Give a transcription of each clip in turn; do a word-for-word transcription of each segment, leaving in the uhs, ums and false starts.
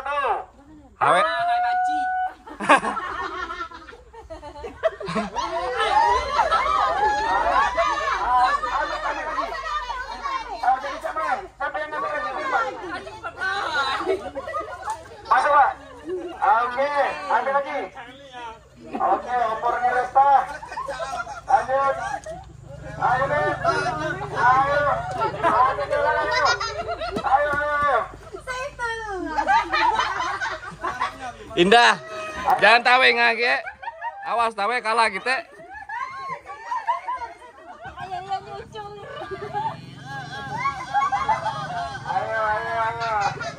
satu. Awe. Masuk Pak. Oke, ambil lagi. Oke, opornya Resta. Lanjut. Ayo nih. Ayo. Ayo jalan ayo. Ayo ayo. Indah. Jangan tawe ngage. Awas tawe kalah kita. Ayo ayo ayo.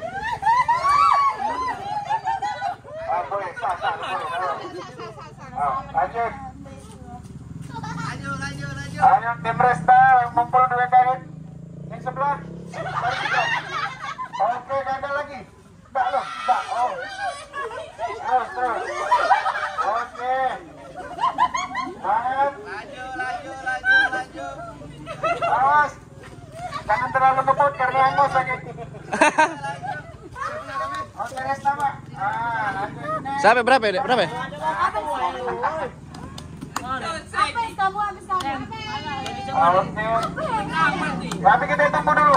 Ah, boleh, sah, sah, boleh. Oh, lanjut. Lanjut, lanjut, lanjut. Ayo tim Resta ngumpul dua kali. Yang sebelah. Baru tiga. Oke, gagal lagi. Enggak loh, enggak. Oh. Terus, terus. Oke. Semangat. Lanjut, lanjut, lanjut, lanjut. Awas. Jangan terlalu ngebut karena angkos lagi. Oke, Resta, Pak. Ah, lanjut ini. Sampai berapa ya? Dek? Berapa ya? Habis kamu, habis kamu. Oke. Tapi kita tunggu dulu.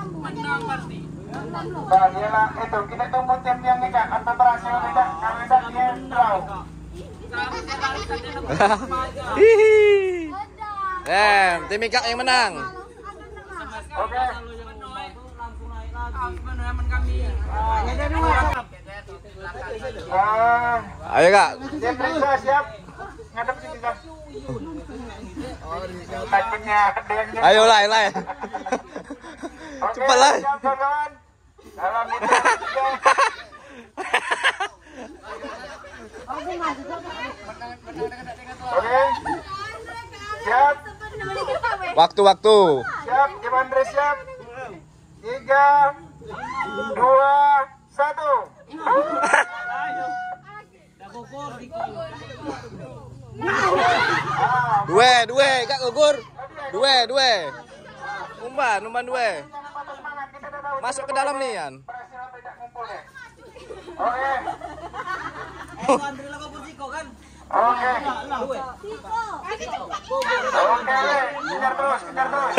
Nah, dia lah itu kita tunggu tim yang enggak atau berhasil tidak. Kalau tidak dia draw. Hihi. Eh, tim Mika yang menang. Oke. Ah, Ayo Kak. tim Reza siap. Ngadep sini Kak. Takutnya ada yang nyerang. Ayo lah, lah. Oke, Cepat lah. siap kawan. Dalam itu tiga. Oke. Siap. Waktu-waktu. Siap, Tim Andre siap. Tiga, dua, satu. Ah, Dua, dua, Kak gugur. Dua, dua. Umpan, umpan dua. jangan patah semangat, kita udah tahu Masuk ke dalam nih, Yan. berhasil apa tidak ngumpulnya. Oke. Oke. Oke, kejar terus, kejar terus.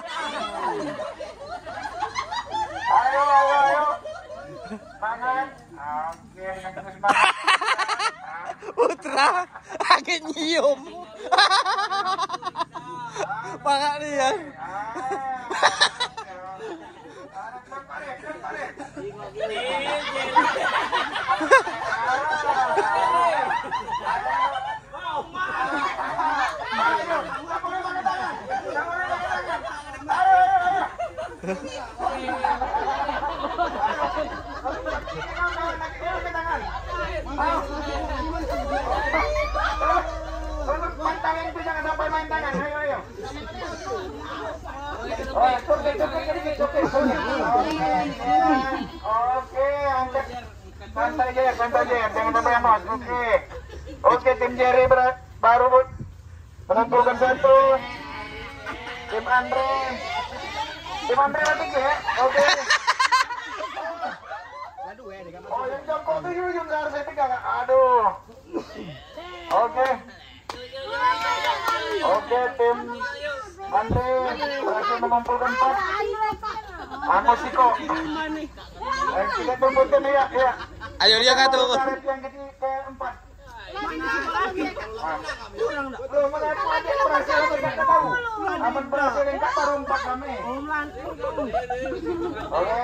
Ayo, ayo, ayo. Semangat. Oke, dengan semangat. Putra, agak nyium. Mangak nih ya. Tangan itu jangan sampai main tangan. Ayo, ayo. Oh, cukup, cukup, cukup, cukup. Oke, angkat. Santai aja, santai aja. Jangan sampai emosi. Oke. Oke, tim Jerry ber- baru menentukan satu. Tim Andre. Tim Andre lagi ya. Oke. Oh, yang jongkok tujuh juga harus tiga. Aduh. Oke. Oke, tim Andre berhasil mengumpulkan empat. Amosiko. Eh, kita tunggu tim ya, ya. Ayo dia nggak tuh. Yang ke keempat. Belum ada aja berhasil atau tidak tahu. Aman berhasil yang tak baru empat kami. Oke.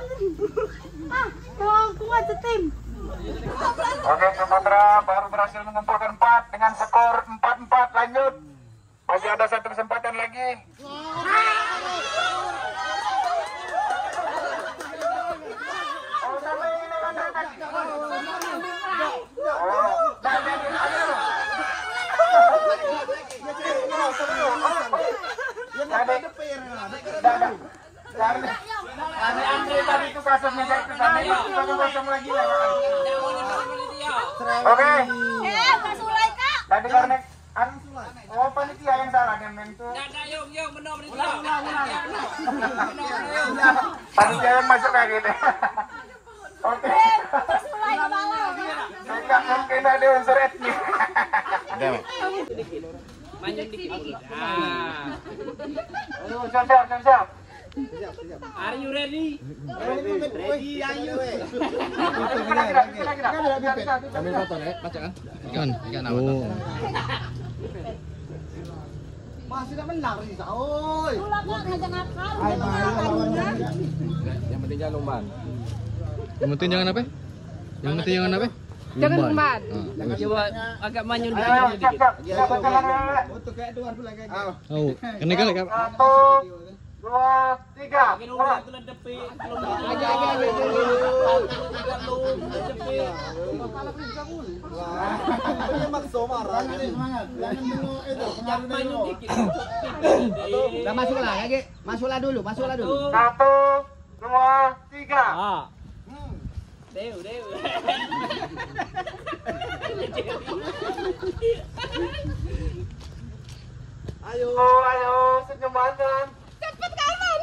Oke, Sumatera baru berhasil mengumpulkan empat dengan skor empat empat. Lanjut. Masih ada satu kesempatan lagi. Oh, sampai ini Andre tadi. Oh, dah, dah, dah, ayo. Jadi, dah, dah. Karena karena Andre tadi itu kasusnya saya ke sana itu satu kosong lagi lah. Oke. Eh, Kak Sulai, Kak. Tadi karena an oh panitia yang salah dan itu. Panitia yang masuk kayak gitu. Oke. mungkin ada unsur etnis. Udah, Mek. Manjung dikit. Ah. Ayo, siap, siap, siap, siap. Are you ready? Ready, ayo. Kira, kira, kira, kira. Ambil foto, Nek. Baca kan? Ikan, ikan apa? Oh. Masih tak benar sih, oi. Tulah kok ngajak nakal. Jangan Yang penting jangan lumban. Yang penting jangan apa? Yang penting jangan apa? Jangan lumban. Ah. Coba agak manyun Ayo, dikit. siap, siap. Siap, jalan. Untuk kayak dua pula kayak gitu. Oh, kena kali kan? Satu, dua, tiga. Mulai. Aja aja aja. Udah masuklah, kaki. Masuklah dulu, masuklah dulu. Satu, dua, tiga. Ah. Dew, dew. Ayo, ayo, senyum mantan. cepet kanan.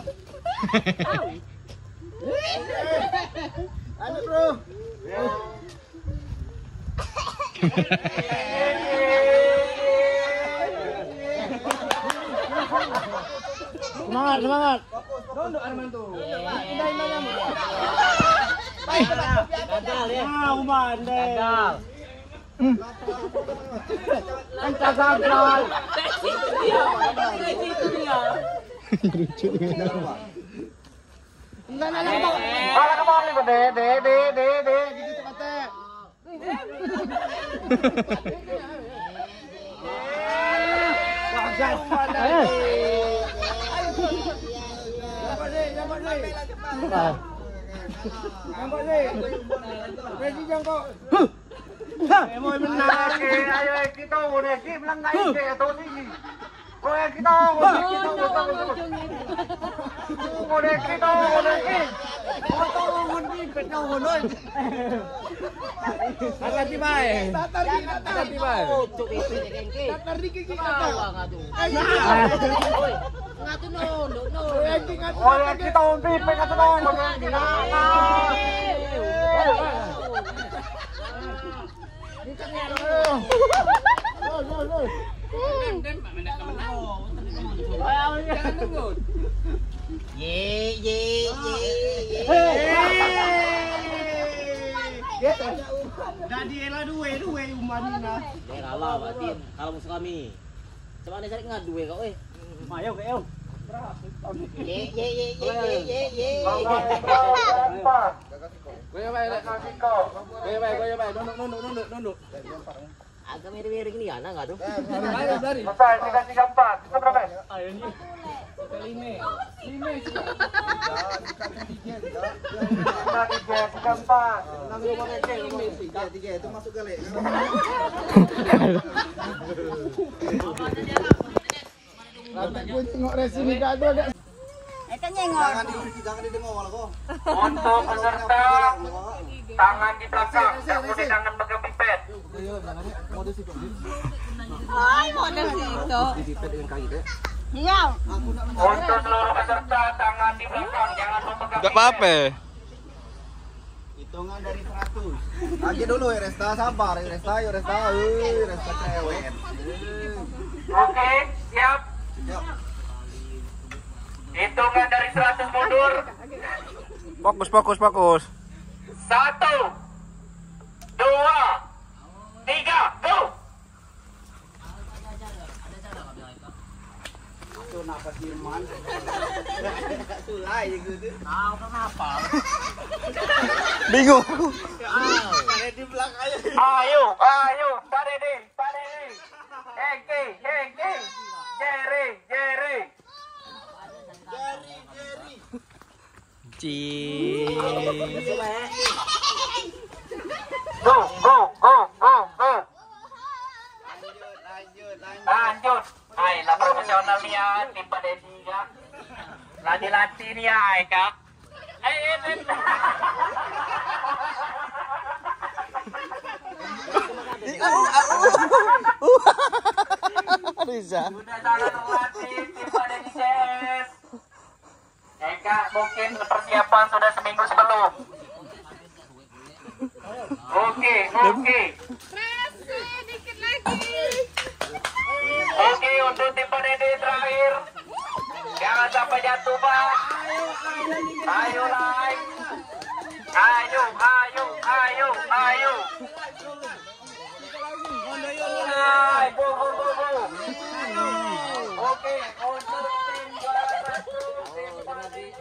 Ayo, bro. Semangat, semangat. Dondok Armando. Gagal ya. Ah, Uman deh. Gagal. Kita gagal. Malah kemana nih, de, de, de, de, de, gitu cepatnya. Ayo kita udah sih bilang nggak ide atau sih. Oh ya kita udah kita udah udah kita udah sih. Hati-hati, Bay. Hati-hati, Bay. Oh ya kita udah pengen tuh dong Ye ye ye. Jadi elah dua dua umanina. Eh kalah batin, kalau musuh kami. Coba nih cari ngadu ya kau eh. Ayo ke eu. Ye ye ye ye ye ye ye. Goyang, Bay. Goyang, Bay. Goyang, Bay. Nunduk, nunduk, nunduk, nunduk. Agak mirip-mirip ini kan enggak tuh? Lari, lari. selesai tiga tiga empat kita berapa? Ayo ni. Lima. Lima. Tiga tiga tiga empat. Tiga tiga itu masuk kali. Gue tengok resi ni kat tu agak. Eh kan nyengor. Jangan didengar malah kau. Untuk peserta tangan di belakang, yang boleh tangan pegang pipet. Ay, model situ. Iya. Untuk seluruh peserta tangan di belakang, jangan lupa pegang Enggak apa-apa. Hitungan dari seratus. Lagi dulu ya Resta, sabar ya Resta, ya Resta, eh Resta cewek. Oke, siap. Hitungan dari seratus mundur. Fokus, fokus, fokus. Satu, dua, tiga, go. Itu nafas Firman. Sulai gitu. Tahu kenapa? Bingung. Ada di belakang. Ayo, ayo, Pak Dede, Pak Dede. Hengki, Hengki. Jerry, Jerry. Jari jari. Ci. Go, go, go, go, go. Lanjut lanjut lanjut. Lanjut. Ay, lah profesional niya, tim Pak Dedi ka. Latih-latih niya, ay kak. Ay, ay, ay. Bisa. Sudah sangat melatih tim Pak Dedi Ces. Eh kak, mungkin persiapan sudah seminggu sebelum. Oke, oke. Dikit lagi. Oke, untuk tim pendidik terakhir. Jangan sampai jatuh, Pak. Ayo, naik. Ayo, ayo, ayo, ayo. Naik, go, go, go, go. Oke, untuk tim juara satu, tim pendidik.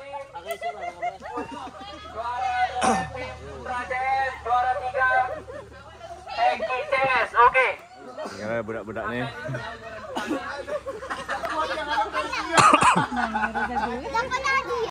Juara dua, tim Prades. Juara tiga, Eki Ces. Oke. Ya budak-budak nih. Dapat lagi.